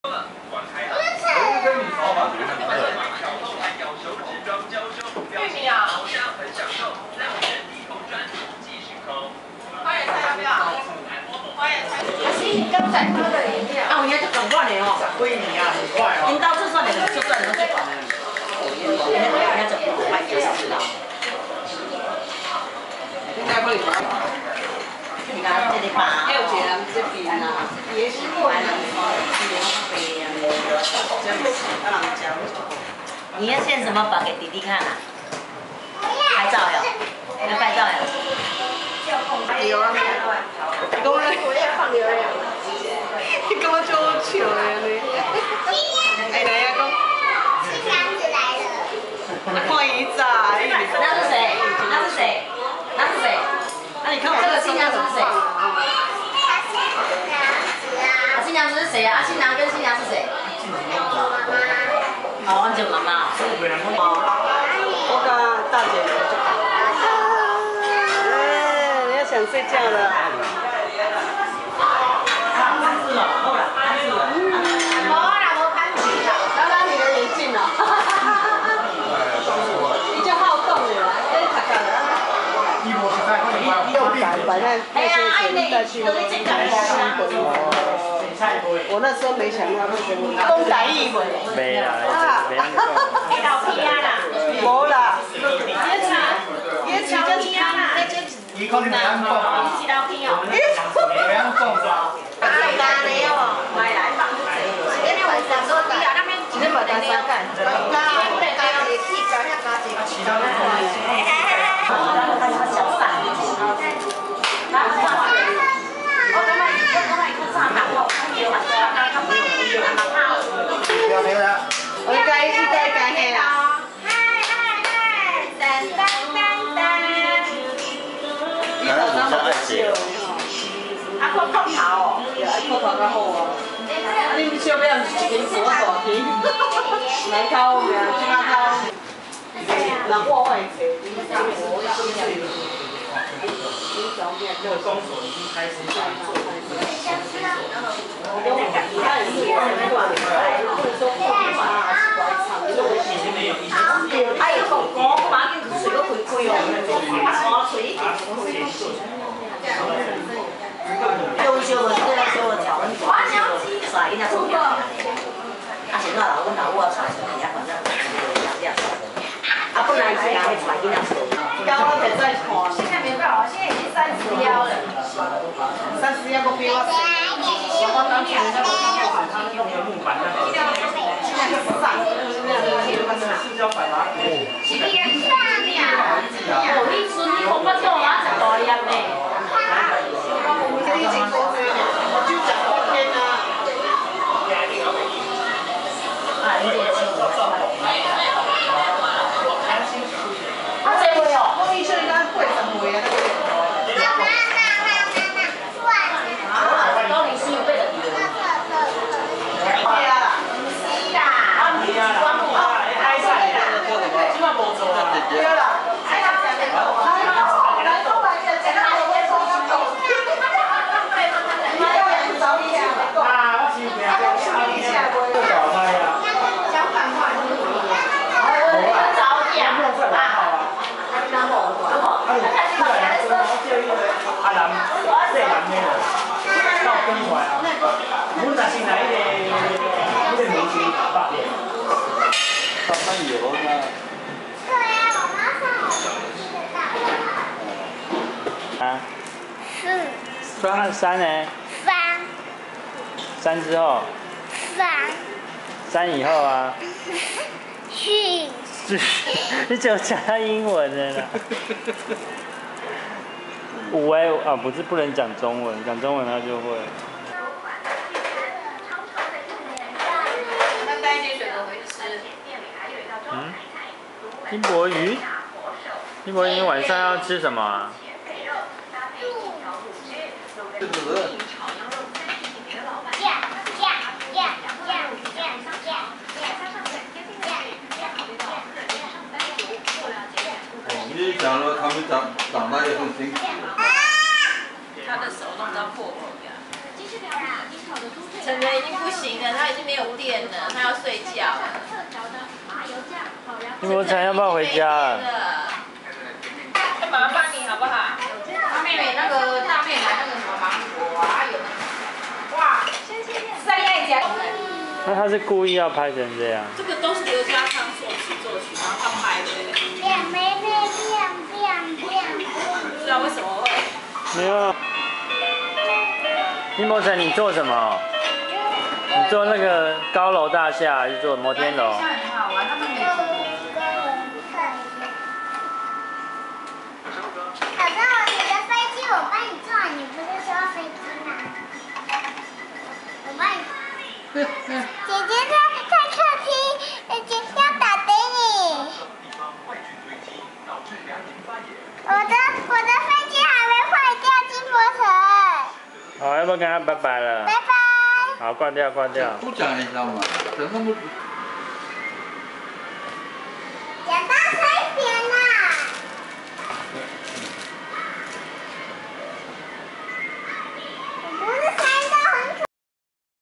玉米啊，花椰菜要不要？花椰菜。你刚才喝的饮料。啊，我应该就赶快的哦。 贵你啊，很快哦。 领导就算你就算你去管。人家就不快就是知道。 应该可以吧？ 你看这里吧。 还有这人这边啊，也是白人说两杯啊，这样子，让人家。 你要现什么把给弟弟看啊？拍照哟，要拍照哟。 有啊，你讲咧，我也放流量。你感觉就好笑的呢？哎，来呀，讲。新娘子来了。看姨仔。 那是谁？那是谁？那是谁？ 那你看我这个新娘子是谁？ 他是新娘子啊。 新娘子是谁啊？新郎跟新娘是谁？哦，安舅妈妈。 我跟大姐。哎，你要想睡觉了。拿拿你的眼镜了。你就好动了，哎，卡卡的。摆那些钱再去我那时候没想到会跟你公仔一回。 没啦，没那个。 无啦，椰子就吃啦， 伊可能袂晓讲。 是老片哦。 袂晓讲啥。 大家的哦，买来放出去。今天晚上说底下那边今天把它删干。 其他的小散。 我该嘿啦。你头上冇笑。 啊，我头哦。 头头较好啊。啊，你笑咩？唔是一根锁大片，来头咩？即马头。那我会找你我会尽量。 这个松鼠已经开始在做。以前没有，以前是。 哎，我马上去水都开开哦，水。优秀的这样秀的条，耍人家手表。啊，现在老阮老母耍手表，反正啊，本来是拿去耍人家手表。 腰我得再看。 现在没办法，现在已经30腰了。 30腰个比我。 我当初在我上面他用的木板那个。 现在是上， 塑胶板啊。 是你个啥呀？哦，你孙你恐怕叫我一大粒呢。 你已经过去了，我就讲过天啊。 啊，你这个啊，这位哦。 我以前应该80岁啊， 高龄是有背的底的。 对啊啦。 是啦，啊，你关木啊，爱晒呀，今晚无做啊。 对啦。 啊。三呢？三之后。三以后啊。你只有讲到英文的啦。五啊，不是不能讲中文，讲中文他就会。 那带一些水果回去吃。 嗯。金箔鱼。金箔鱼晚上要吃什么啊？ 是不是？ 你讲了，他们长大也很辛苦。 他的手弄到破口的。 晨晨已经不行了，他已经没有电了，他要睡觉了。 金伯成要不要回家了？ 干嘛帮你好不好？他妹妹那个大妹买那个什么芒果啊，有那个哇，三叶夹。 那他是故意要拍成这样？ 这个都是刘家昌作曲，然后他拍的。不知道为什么会。 没有。金伯成，你做什么？你做那个高楼大厦，还是做摩天楼？ 很好玩，他们每次。 小时候你的飞机我帮你做，你不是说飞机吗？我帮你。姐姐在客厅，姐姐要打给你。我的飞机还没坏掉，金伯成。 好，要不要跟他拜拜了？ 拜拜。 好，挂掉，挂掉。 不讲你知道吗？怎么那么